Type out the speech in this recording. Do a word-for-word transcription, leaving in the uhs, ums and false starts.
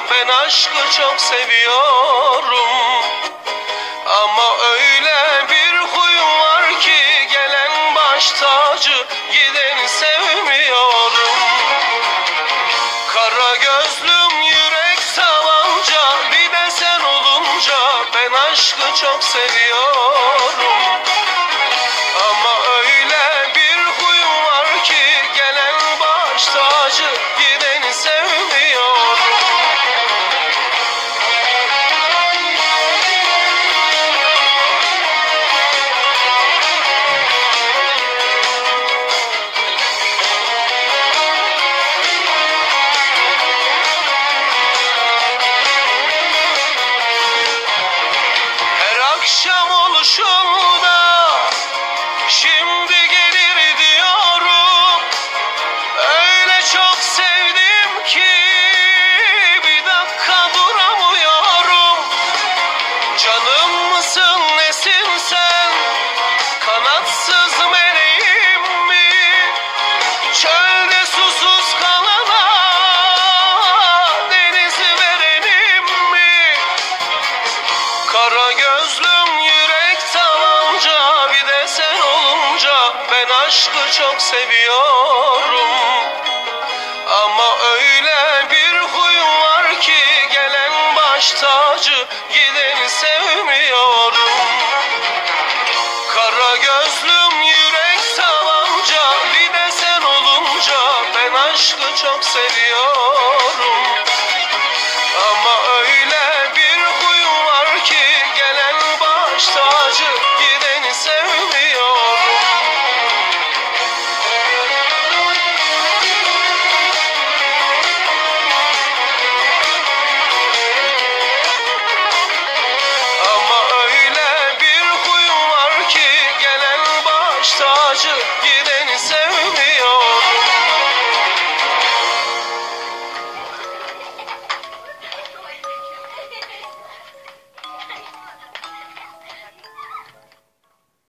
ben aşkı çok seviyorum. Ama öyle bir huyum var ki gelen baş tacı, gideni sevmiyorum. Kara gözlüm yürek savanca, bir de sen olunca ben aşkı çok seviyorum. Ama öyle bir huyum var ki gelen baş tacı, gideni sevmiyorum. Akşam oluşunda şimdi gelir diyorum. Öyle çok sevdim ki bir dakika duramıyorum. Canım mısın nesin sen, kanatsız meleğim mi? Çölde susuz kalana deniz verenim mi? Kara gözlüm yürek tavanca, bir de sen olunca ben aşkı çok seviyorum. Ama öyle bir huyum var ki gelen baş tacı, gideni sevmiyorum. Kara gözlüm yürek tavanca, bir de sen olunca ben aşkı çok seviyorum.